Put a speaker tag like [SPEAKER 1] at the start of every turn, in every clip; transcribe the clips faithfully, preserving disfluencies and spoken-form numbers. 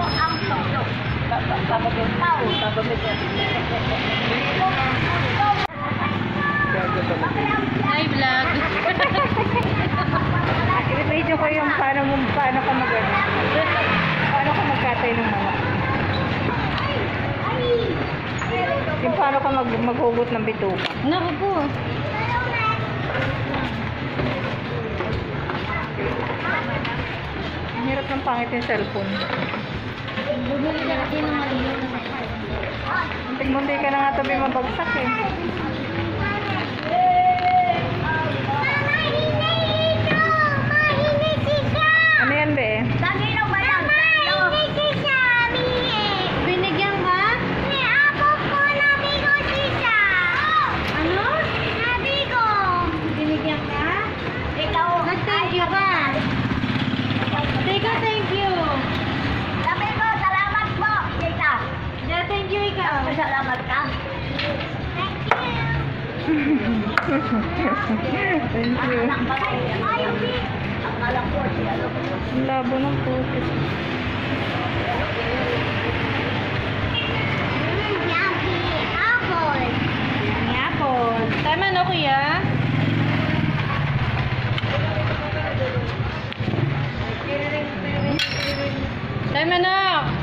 [SPEAKER 1] ang tulog. Tabagin tao, tabagin niya.
[SPEAKER 2] Hi, vlog.
[SPEAKER 1] I-video ko yung paano, paano ka mag paano ka magkatay ng manok. Yung paano ka mag maghugot ng bituka.
[SPEAKER 2] Naku po.
[SPEAKER 1] Ang hirap ng pangit yung cellphone.
[SPEAKER 2] Bumili ka natin ng maliyo.
[SPEAKER 1] Muntik-muntik ka na nga tabi mabagsak eh. Ano yan be?
[SPEAKER 2] Binigyan ka? Ano? Binigyan ka? Nag-thank you ka? Teka, thank you. Yeah, thank you ikaw.
[SPEAKER 1] Salamat ka. Thank you. Ang labo ng putis.
[SPEAKER 2] Ang apple. Tama no, kuya? Tama no.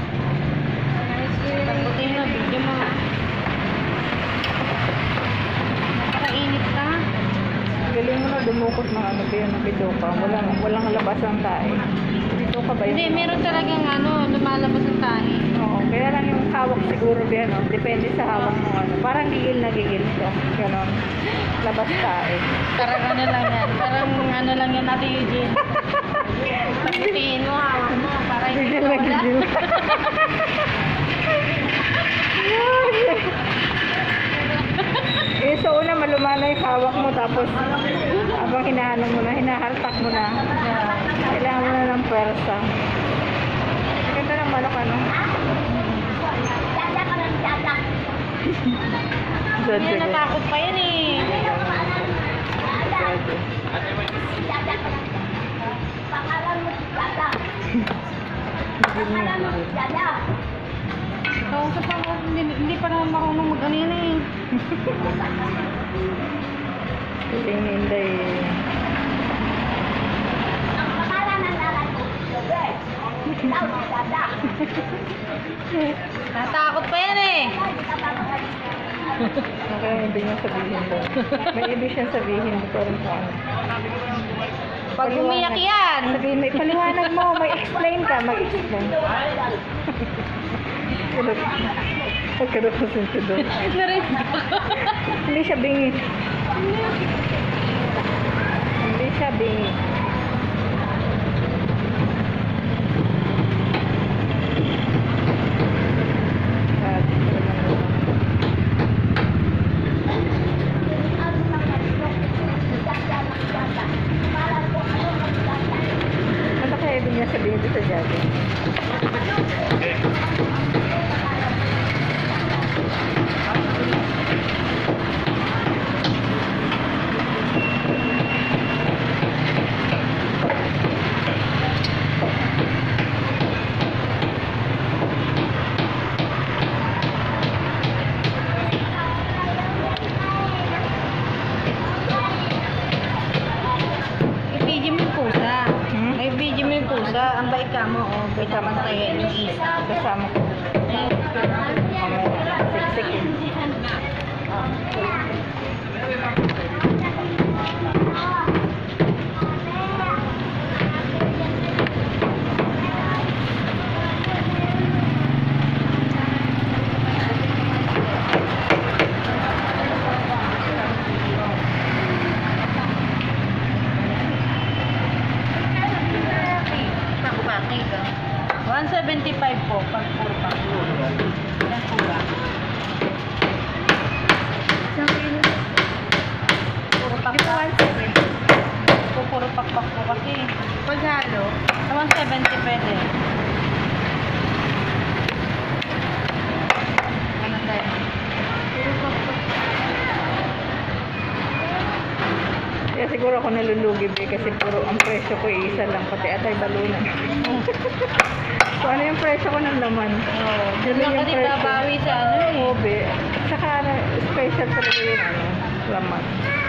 [SPEAKER 2] Taputin mo, video mo. Napakainit ka.
[SPEAKER 1] Galing mo na dumukot ng ano ba yun, ng bituka. Walang, walang labas ang tae. Bituka ba yun?
[SPEAKER 2] Hindi, meron talagang ano, lumalabas ang tahi.
[SPEAKER 1] Oo, kaya lang yung hawak siguro ba yan, no? Depende sa hawak mo ano. Parang gigil na gigil siya. Ganon. Labas tae.
[SPEAKER 2] Parang ano lang yan. Parang ano lang yan, Ate Eugene. Taputin mo, hawak mo. Para hindi
[SPEAKER 1] Gigil
[SPEAKER 2] ka
[SPEAKER 1] na
[SPEAKER 2] wala.
[SPEAKER 1] gigil. Eh, so una malumana yung hawak mo tapos habang hinahanap mo na, hinahaltak mo na. Kailangan mo na ng pwersa. Ganda ng manok ano?
[SPEAKER 2] Hindi, natakot pa yan eh. Kausap ako, hindi, hindi pa naman marunong mag-ano yan eh.
[SPEAKER 1] Hindi.
[SPEAKER 2] Natakot pa yan eh.
[SPEAKER 1] Okay, hindi niya sabihin doon. May ibig siyang sabihin doon pa rin po ano.
[SPEAKER 2] Pag umiyak yan.
[SPEAKER 1] Sabihin, may paliwanag mo, may explain ka, mag-explain. Huwag ka na pasinti doon. Hindi siya bingi. Hindi siya bingi. Ano kaya ibig niya sabihin doon sa jogging?
[SPEAKER 2] I-video mo yung pusa.
[SPEAKER 1] Hmm?
[SPEAKER 2] May video mo yung pusa. Ang bait ka mo, oh. Bait ka mantayin yung isa.
[SPEAKER 1] Kasama ko. Siksik.
[SPEAKER 2] one seventy-five po, pag puro pa. Yan po ba? Puro pakpak. Po, puro pakpak po kasi. Pag halo, sa one seventy pwede. Ano tayo? Puro pakpak.
[SPEAKER 1] Kaya siguro ako nalulugi be kasi puro ang presyo ko isa lang pati atay balunan. Kung ano yung presyo ko ng laman.
[SPEAKER 2] Oo. Doon
[SPEAKER 1] Yun
[SPEAKER 2] lang
[SPEAKER 1] yung
[SPEAKER 2] kasi
[SPEAKER 1] presyo.
[SPEAKER 2] babawi sa ano eh.
[SPEAKER 1] Oo be. Saka ano, special talaga yung ano, laman.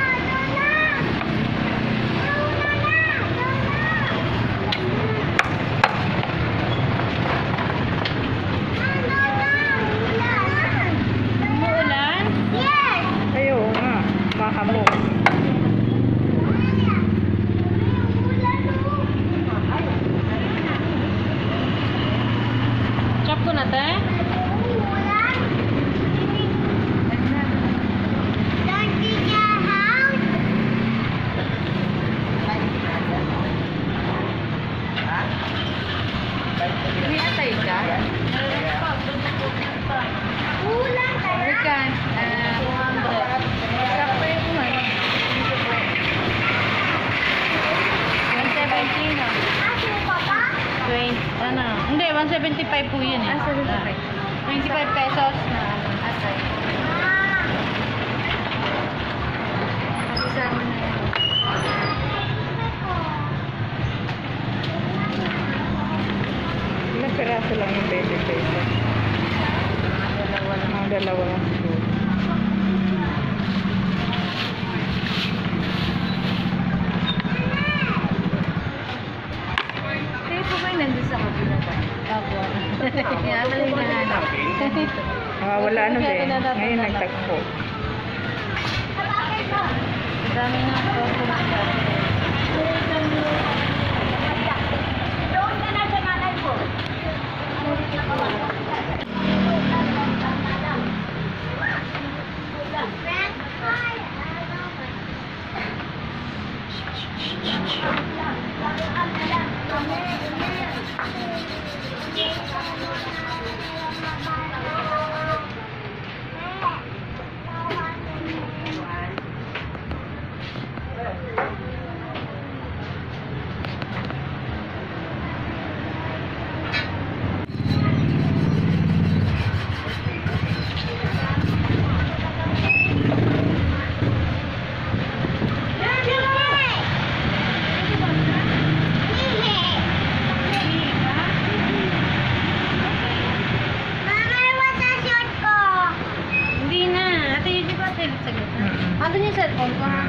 [SPEAKER 2] Umuulan?
[SPEAKER 1] Ayo nga, mahamo.
[SPEAKER 2] Chop ko na te? May atay ka? American. Ah, two hundred. Sakto yung man. one seventy na. twenty, ano? Hindi, one seventy-five po yun eh. Ah, seventy-five. twenty-five pesos na atay. Kasama na yan.
[SPEAKER 1] Ilang peraso lang yung twenty pesos.
[SPEAKER 2] Dalawa lang.
[SPEAKER 1] Mga dalawa lang siguro.
[SPEAKER 2] Kayo po ba yung nandun sa kabila ba? Opo. Kaya mali na hanap.
[SPEAKER 1] Ah, wala ano
[SPEAKER 2] Kaya
[SPEAKER 1] be.
[SPEAKER 2] tinatapos
[SPEAKER 1] Ngayon
[SPEAKER 2] na lang.
[SPEAKER 1] nagtagpo.
[SPEAKER 2] Dami na po kumakas. Hindi na. Ate, yun ba? Saglit, saglit.
[SPEAKER 1] Mm-mm.
[SPEAKER 2] Andun yung cellphone ko ha?